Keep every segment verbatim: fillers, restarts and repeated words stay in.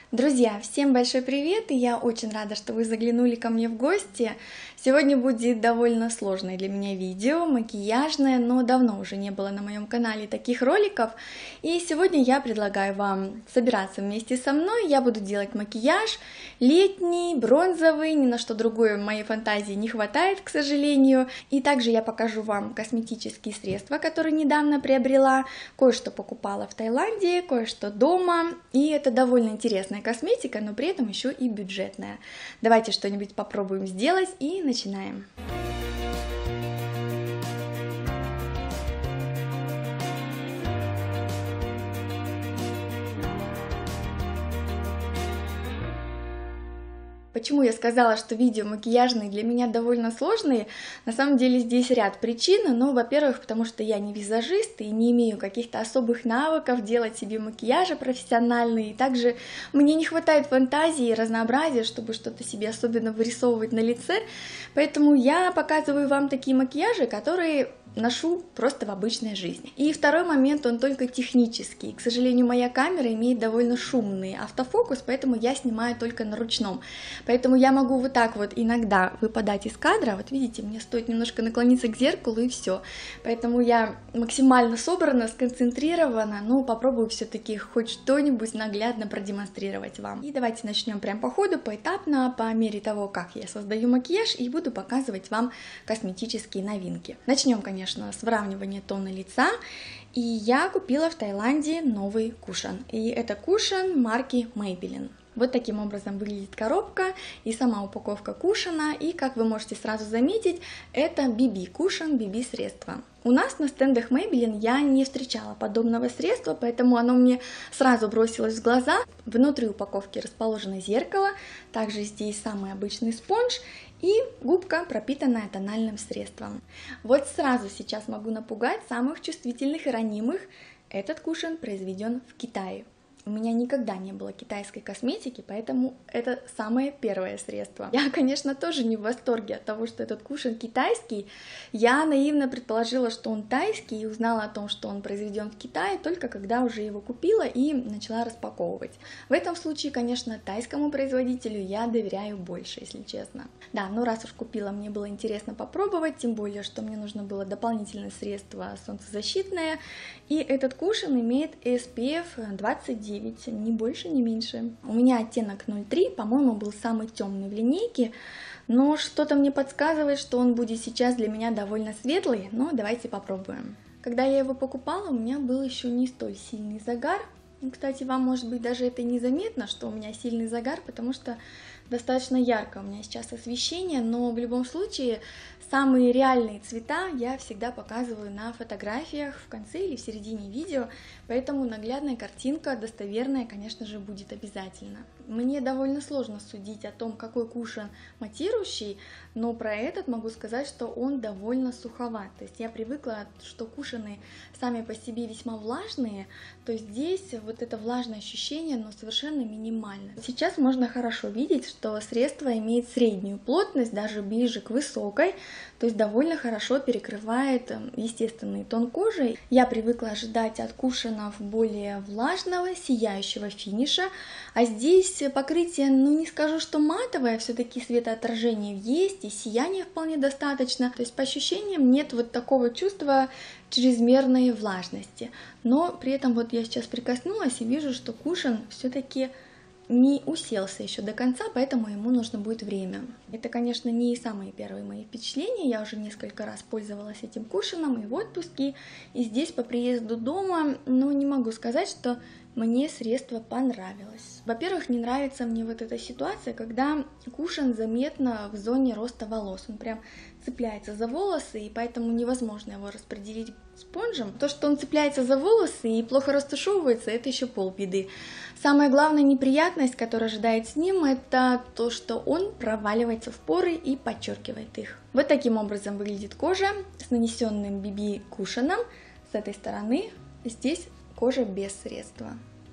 Друзья, всем большой привет, и я очень рада, что вы заглянули ко мне в гости. Сегодня будет довольно сложное для меня видео, макияжное, но давно уже не было на моем канале таких роликов. И сегодня я предлагаю вам собираться вместе со мной. Я буду делать макияж летний, бронзовый, ни на что другое моей фантазии не хватает, к сожалению. И также я покажу вам косметические средства, которые недавно приобрела. Кое-что покупала в Таиланде, кое-что дома, и это довольно интересно. Косметика, но при этом еще и бюджетная. Давайте что-нибудь попробуем сделать и начинаем. Почему я сказала, что видео макияжные для меня довольно сложные? На самом деле здесь ряд причин, но, во-первых, потому что я не визажист и не имею каких-то особых навыков делать себе макияжи профессиональные, и также мне не хватает фантазии и разнообразия, чтобы что-то себе особенно вырисовывать на лице, поэтому я показываю вам такие макияжи, которые ношу просто в обычной жизни. И второй момент, он только технический. К сожалению, моя камера имеет довольно шумный автофокус, поэтому я снимаю только на ручном. Поэтому я могу вот так вот иногда выпадать из кадра. Вот видите, мне стоит немножко наклониться к зеркалу и все. Поэтому я максимально собрана, сконцентрирована, но попробую все-таки хоть что-нибудь наглядно продемонстрировать вам. И давайте начнем прям по ходу, поэтапно, по мере того, как я создаю макияж, и буду показывать вам косметические новинки. Начнем, конечно, с выравнивания тона лица, и я купила в Таиланде новый кушон, и это кушон марки Maybelline. Вот таким образом выглядит коробка и сама упаковка кушона, и как вы можете сразу заметить, это би би кушон, би би средство. У нас на стендах Maybelline я не встречала подобного средства, поэтому оно мне сразу бросилось в глаза. Внутри упаковки расположено зеркало, также здесь самый обычный спонж и губка, пропитанная тональным средством. Вот сразу сейчас могу напугать самых чувствительных и ранимых. Этот кушон произведен в Китае. У меня никогда не было китайской косметики, поэтому это самое первое средство. Я, конечно, тоже не в восторге от того, что этот кушон китайский. Я наивно предположила, что он тайский, и узнала о том, что он произведен в Китае, только когда уже его купила и начала распаковывать. В этом случае, конечно, тайскому производителю я доверяю больше, если честно. Да, но раз уж купила, мне было интересно попробовать, тем более, что мне нужно было дополнительное средство солнцезащитное, и этот кушон имеет эс пи эф двадцать девять. Ни больше, ни меньше. У меня оттенок ноль три, по-моему, был самый темный в линейке, но что-то мне подсказывает, что он будет сейчас для меня довольно светлый, но давайте попробуем. Когда я его покупала, у меня был еще не столь сильный загар. Кстати, вам, может быть, даже это незаметно, что у меня сильный загар, потому что достаточно ярко у меня сейчас освещение, но в любом случае самые реальные цвета я всегда показываю на фотографиях в конце или в середине видео, поэтому наглядная картинка, достоверная, конечно же, будет обязательно. Мне довольно сложно судить о том, какой кушон матирующий, но про этот могу сказать, что он довольно суховат. То есть я привыкла, что кушоны сами по себе весьма влажные, то здесь вот это влажное ощущение, но совершенно минимально. Сейчас можно хорошо видеть, что средство имеет среднюю плотность, даже ближе к высокой, то есть довольно хорошо перекрывает естественный тон кожи. Я привыкла ожидать от кушонов более влажного, сияющего финиша, а здесь покрытие, ну не скажу, что матовое, все-таки светоотражение есть и сияния вполне достаточно, то есть по ощущениям нет вот такого чувства чрезмерной влажности, но при этом вот я сейчас прикоснулась и вижу, что кушон все-таки не уселся еще до конца, поэтому ему нужно будет время. Это, конечно, не самые первые мои впечатления, я уже несколько раз пользовалась этим кушоном и в отпуске, и здесь по приезду дома, но не могу сказать, что мне средство понравилось. Во-первых, не нравится мне вот эта ситуация, когда кушон заметно в зоне роста волос, он прям цепляется за волосы, и поэтому невозможно его распределить спонжем. То, что он цепляется за волосы и плохо растушевывается, это еще полбеды. Самая главная неприятность, которая ожидает с ним, это то, что он проваливается в поры и подчеркивает их. Вот таким образом выглядит кожа с нанесенным би би кушоном. С этой стороны здесь кожа без средства.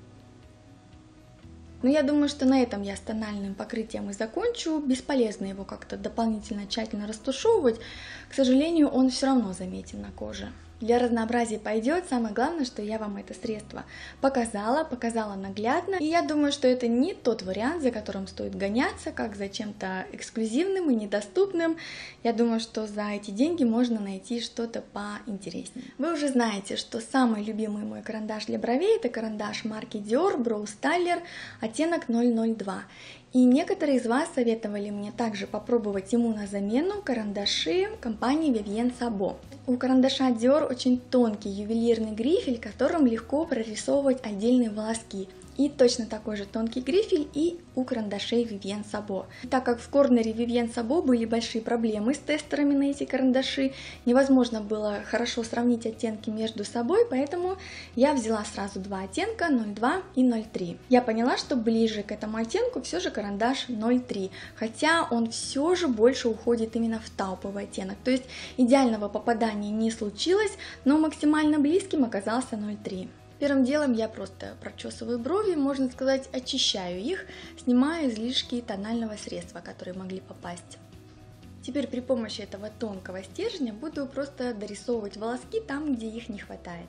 Но я думаю, что на этом я с тональным покрытием и закончу. Бесполезно его как-то дополнительно тщательно растушевывать. К сожалению, он все равно заметен на коже. Для разнообразия пойдет. Самое главное, что я вам это средство показала, показала наглядно. И я думаю, что это не тот вариант, за которым стоит гоняться, как за чем-то эксклюзивным и недоступным. Я думаю, что за эти деньги можно найти что-то поинтереснее. Вы уже знаете, что самый любимый мой карандаш для бровей — это карандаш марки Dior Brow Styler, оттенок ноль ноль два. И некоторые из вас советовали мне также попробовать ему на замену карандаши компании Vivienne Sabo. У карандаша Dior очень тонкий ювелирный грифель, которым легко прорисовывать отдельные волоски. И точно такой же тонкий грифель и у карандашей Vivienne Sabo. Так как в корнере Vivienne Sabo были большие проблемы с тестерами на эти карандаши, невозможно было хорошо сравнить оттенки между собой, поэтому я взяла сразу два оттенка, ноль два и ноль три. Я поняла, что ближе к этому оттенку все же карандаш ноль три, хотя он все же больше уходит именно в тауповый оттенок. То есть идеального попадания не случилось, но максимально близким оказался ноль три. Первым делом я просто прочесываю брови, можно сказать, очищаю их, снимаю излишки тонального средства, которые могли попасть. Теперь при помощи этого тонкого стержня буду просто дорисовывать волоски там, где их не хватает.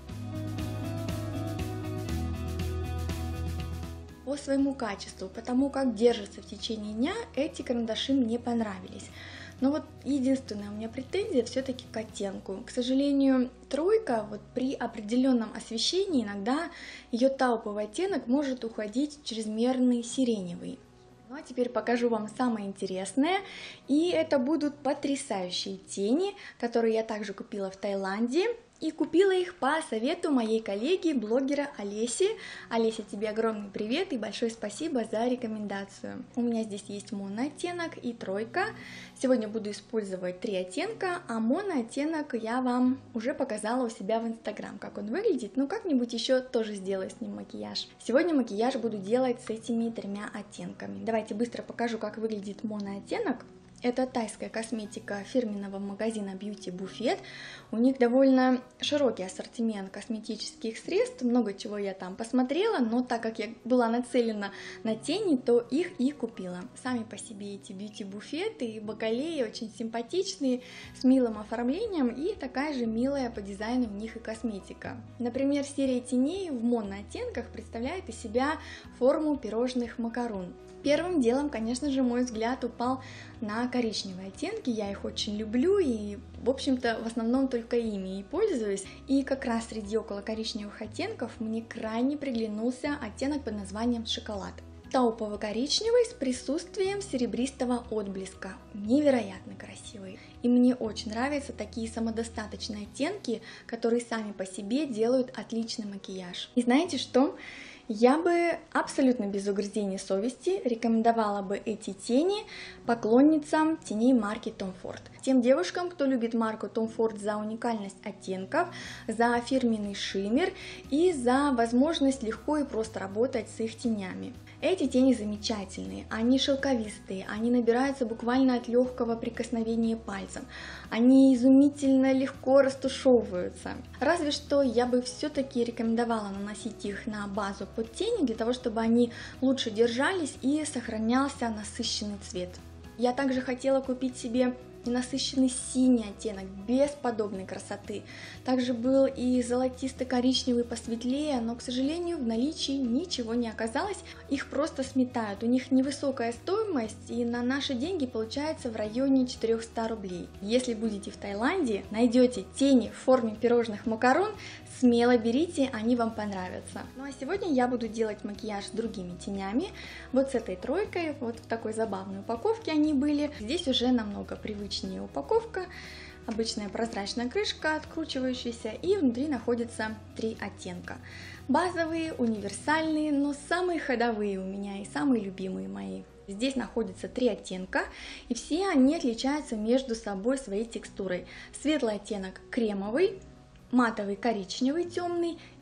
По своему качеству, по тому, как держатся в течение дня, эти карандаши мне понравились. Но вот единственная у меня претензия все-таки к оттенку. К сожалению, тройка вот при определенном освещении иногда ее тауповый оттенок может уходить в чрезмерный сиреневый. Ну а теперь покажу вам самое интересное. И это будут потрясающие тени, которые я также купила в Таиланде. И купила их по совету моей коллеги, блогера Олеси. Олеся, тебе огромный привет и большое спасибо за рекомендацию. У меня здесь есть монооттенок и тройка. Сегодня буду использовать три оттенка, а монооттенок я вам уже показала у себя в Инстаграм, как он выглядит. Ну как-нибудь еще тоже сделаю с ним макияж. Сегодня макияж буду делать с этими тремя оттенками. Давайте быстро покажу, как выглядит монооттенок. Это тайская косметика фирменного магазина Beauty Buffet. У них довольно широкий ассортимент косметических средств, много чего я там посмотрела, но так как я была нацелена на тени, то их и купила. Сами по себе эти Beauty Buffet и бакалеи очень симпатичные, с милым оформлением и такая же милая по дизайну у них и косметика. Например, серия теней в монооттенках представляет из себя форму пирожных макарон. Первым делом, конечно же, мой взгляд упал на коричневые оттенки, я их очень люблю и, в общем-то, в основном только ими и пользуюсь. И как раз среди около коричневых оттенков мне крайне приглянулся оттенок под названием «Шоколад». Таупово-коричневый с присутствием серебристого отблеска, невероятно красивый. И мне очень нравятся такие самодостаточные оттенки, которые сами по себе делают отличный макияж. И знаете что? Я бы абсолютно без угрызений совести рекомендовала бы эти тени поклонницам теней марки Tom Ford. Тем девушкам, кто любит марку Tom Ford за уникальность оттенков, за фирменный шиммер и за возможность легко и просто работать с их тенями. Эти тени замечательные, они шелковистые, они набираются буквально от легкого прикосновения пальцем, они изумительно легко растушевываются. Разве что я бы все-таки рекомендовала наносить их на базу под тени, для того, чтобы они лучше держались и сохранялся насыщенный цвет. Я также хотела купить себе насыщенный синий оттенок, бесподобной красоты. Также был и золотисто-коричневый посветлее, но, к сожалению, в наличии ничего не оказалось. Их просто сметают, у них невысокая стоимость, и на наши деньги получается в районе четырёхсот рублей. Если будете в Таиланде, найдете тени в форме пирожных макарон, смело берите, они вам понравятся. Ну а сегодня я буду делать макияж с другими тенями. Вот с этой тройкой, вот в такой забавной упаковке они были. Здесь уже намного привычнее упаковка. Обычная прозрачная крышка, откручивающаяся, и внутри находятся три оттенка. Базовые, универсальные, но самые ходовые у меня и самые любимые мои. Здесь находится три оттенка, и все они отличаются между собой своей текстурой. Светлый оттенок кремовый, матовый коричневый темный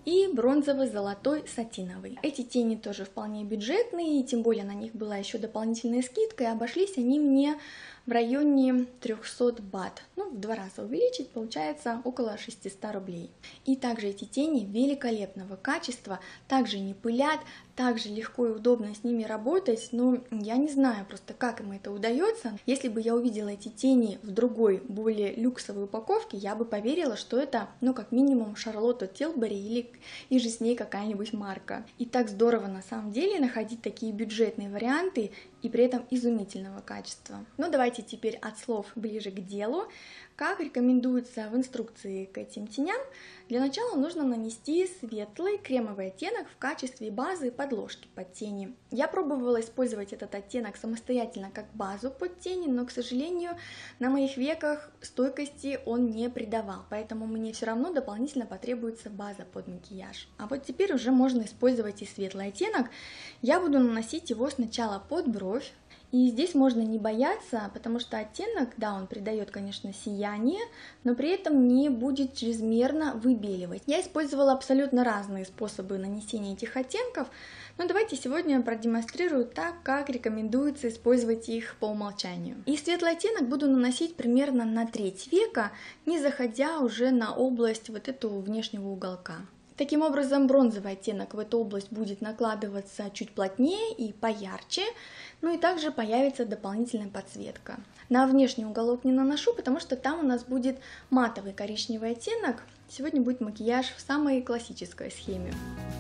и бронзово-золотой сатиновый. Эти тени тоже вполне бюджетные, тем более на них была еще дополнительная скидка, и обошлись они мне в районе трёхсот бат. Ну, в два раза увеличить, получается около шестисот рублей. И также эти тени великолепного качества, также не пылят, также легко и удобно с ними работать, но я не знаю просто, как им это удается. Если бы я увидела эти тени в другой, более люксовой упаковке, я бы поверила, что это, ну, как минимум, Шарлотта Тилбери или и же с ней какая-нибудь марка. И так здорово на самом деле находить такие бюджетные варианты и при этом изумительного качества. Но давайте теперь от слов ближе к делу. Как рекомендуется в инструкции к этим теням, для начала нужно нанести светлый кремовый оттенок в качестве базы подложки под тени. Я пробовала использовать этот оттенок самостоятельно как базу под тени, но, к сожалению, на моих веках стойкости он не придавал, поэтому мне все равно дополнительно потребуется база под макияж. А вот теперь уже можно использовать и светлый оттенок. Я буду наносить его сначала под бровь. И здесь можно не бояться, потому что оттенок, да, он придает, конечно, сияние, но при этом не будет чрезмерно выбеливать. Я использовала абсолютно разные способы нанесения этих оттенков, но давайте сегодня продемонстрирую так, как рекомендуется использовать их по умолчанию. И светлый оттенок буду наносить примерно на треть века, не заходя уже на область вот этого внешнего уголка. Таким образом, бронзовый оттенок в эту область будет накладываться чуть плотнее и поярче, ну и также появится дополнительная подсветка. На внешний уголок не наношу, потому что там у нас будет матовый коричневый оттенок. Сегодня будет макияж в самой классической схеме.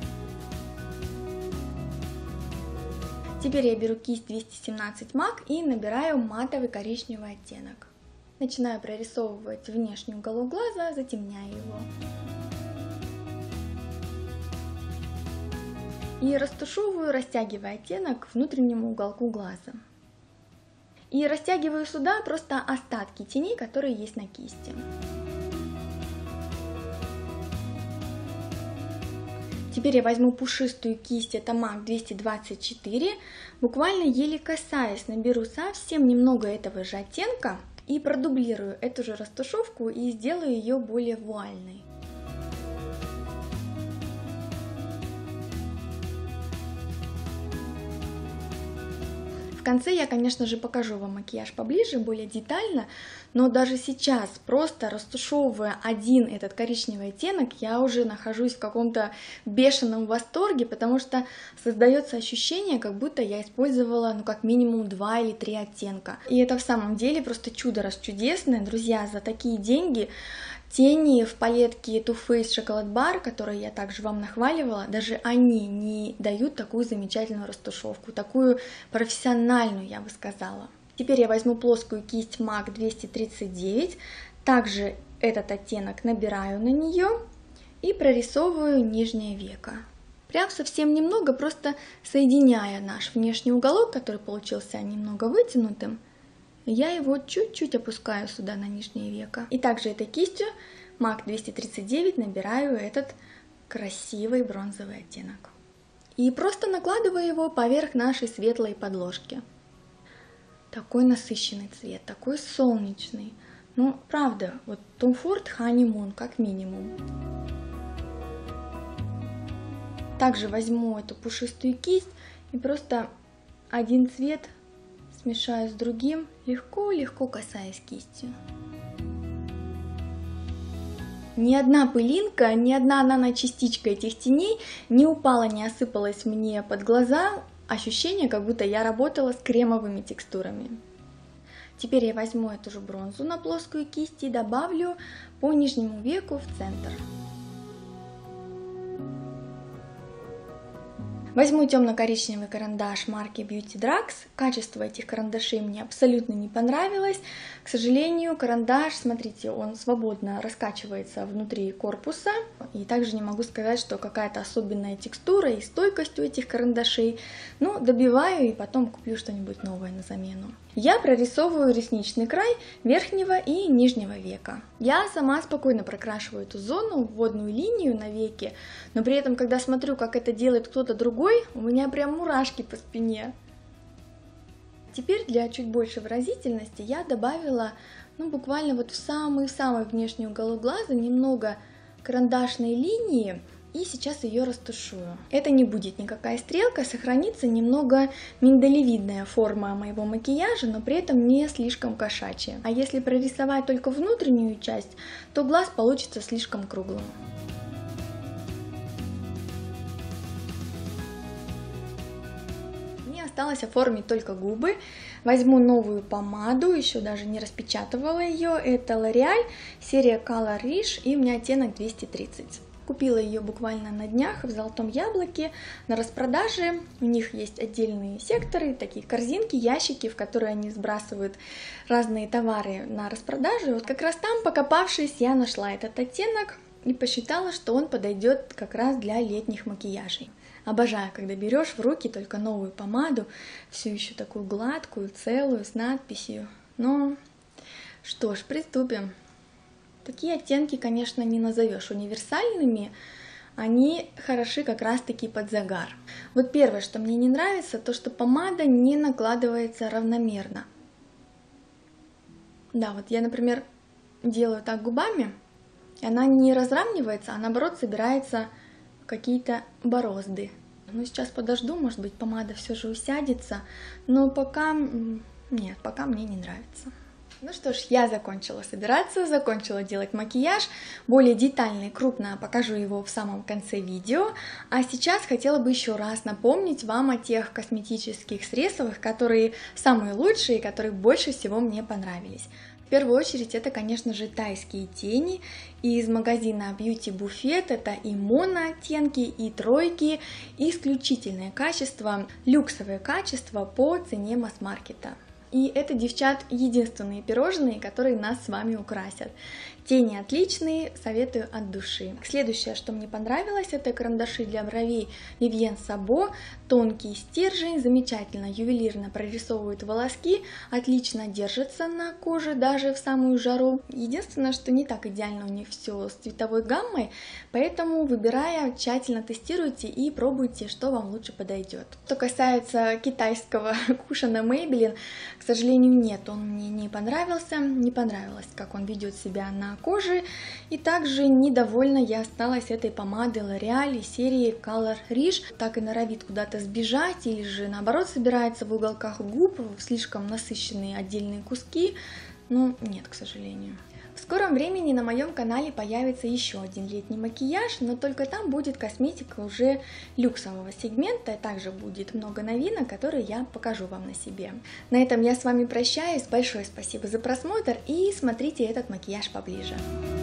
Теперь я беру кисть двести семнадцать мак и набираю матовый коричневый оттенок. Начинаю прорисовывать внешний уголок глаза, затемняя его. И растушевываю, растягивая оттенок к внутреннему уголку глаза. И растягиваю сюда просто остатки теней, которые есть на кисти. Теперь я возьму пушистую кисть, это мак двести двадцать четыре, буквально еле касаясь, наберу совсем немного этого же оттенка и продублирую эту же растушевку и сделаю ее более вуальной. В конце я, конечно же, покажу вам макияж поближе, более детально, но даже сейчас, просто растушевывая один этот коричневый оттенок, я уже нахожусь в каком-то бешеном восторге, потому что создается ощущение, как будто я использовала, ну, как минимум два или три оттенка. И это в самом деле просто чудо расчудесное, друзья, за такие деньги. Тени в палетке Too Faced Chocolate Bar, которые я также вам нахваливала, даже они не дают такую замечательную растушевку, такую профессиональную, я бы сказала. Теперь я возьму плоскую кисть мак двести тридцать девять, также этот оттенок набираю на нее и прорисовываю нижнее веко. Прям совсем немного, просто соединяя наш внешний уголок, который получился немного вытянутым, я его чуть-чуть опускаю сюда на нижнее веко. И также этой кистью мак двести тридцать девять набираю этот красивый бронзовый оттенок. И просто накладываю его поверх нашей светлой подложки. Такой насыщенный цвет, такой солнечный. Ну, правда, вот Tom Ford Honeymoon как минимум. Также возьму эту пушистую кисть и просто один цвет смешаю с другим, легко-легко касаясь кистью. Ни одна пылинка, ни одна наночастичка этих теней не упала, не осыпалась мне под глаза. Ощущение, как будто я работала с кремовыми текстурами. Теперь я возьму эту же бронзу на плоскую кисть и добавлю по нижнему веку в центр. Возьму темно-коричневый карандаш марки Beauty Drugs. Качество этих карандашей мне абсолютно не понравилось. К сожалению, карандаш, смотрите, он свободно раскачивается внутри корпуса. И также не могу сказать, что какая-то особенная текстура и стойкость у этих карандашей. Но добиваю и потом куплю что-нибудь новое на замену. Я прорисовываю ресничный край верхнего и нижнего века. Я сама спокойно прокрашиваю эту зону, вводную линию на веке, но при этом, когда смотрю, как это делает кто-то другой, у меня прям мурашки по спине. Теперь для чуть большей выразительности я добавила, ну, буквально вот в самый-самый внешний уголок глаза немного карандашной линии, И сейчас ее растушую. Это не будет никакая стрелка, сохранится немного миндалевидная форма моего макияжа, но при этом не слишком кошачья. А если прорисовать только внутреннюю часть, то глаз получится слишком круглым. Мне осталось оформить только губы. Возьму новую помаду, еще даже не распечатывала ее. Это L'Oréal, серия Color Riche, и у меня оттенок двести тридцать. Купила ее буквально на днях в Золотом Яблоке на распродаже. У них есть отдельные секторы, такие корзинки, ящики, в которые они сбрасывают разные товары на распродажу. И вот как раз там, покопавшись, я нашла этот оттенок и посчитала, что он подойдет как раз для летних макияжей. Обожаю, когда берешь в руки только новую помаду, всю еще такую гладкую, целую, с надписью. Но что ж, приступим. Такие оттенки, конечно, не назовешь универсальными, они хороши как раз-таки под загар. Вот первое, что мне не нравится, то что помада не накладывается равномерно. Да, вот я, например, делаю так губами, и она не разравнивается, а наоборот собирается какие-то борозды. Ну, сейчас подожду, может быть, помада все же усядется, но пока... Нет, пока мне не нравится. Ну что ж, я закончила собираться, закончила делать макияж. Более детально и крупно покажу его в самом конце видео. А сейчас хотела бы еще раз напомнить вам о тех косметических средствах, которые самые лучшие, которые больше всего мне понравились. В первую очередь это, конечно же, тайские тени из магазина Beauty Buffet. Это и моно-оттенки, и тройки, и исключительное качество, люксовое качество по цене масс-маркета. И это, девчат, единственные пирожные, которые нас с вами украсят. Тени отличные, советую от души. Следующее, что мне понравилось, это карандаши для бровей Vivienne Sabo. Тонкий стержень, замечательно ювелирно прорисовывают волоски, отлично держатся на коже даже в самую жару. Единственное, что не так идеально у них все с цветовой гаммой, поэтому, выбирая, тщательно тестируйте и пробуйте, что вам лучше подойдет. Что касается китайского кушана Maybelline, к сожалению, нет, он мне не понравился, не понравилось, как он ведет себя на коже, и также недовольна я осталась этой помадой L'Oréal из серии Color Riche, так и норовит куда-то сбежать, или же наоборот собирается в уголках губ, в слишком насыщенные отдельные куски, но нет, к сожалению. В скором времени на моем канале появится еще один летний макияж, но только там будет косметика уже люксового сегмента, также будет много новинок, которые я покажу вам на себе. На этом я с вами прощаюсь, большое спасибо за просмотр и смотрите этот макияж поближе.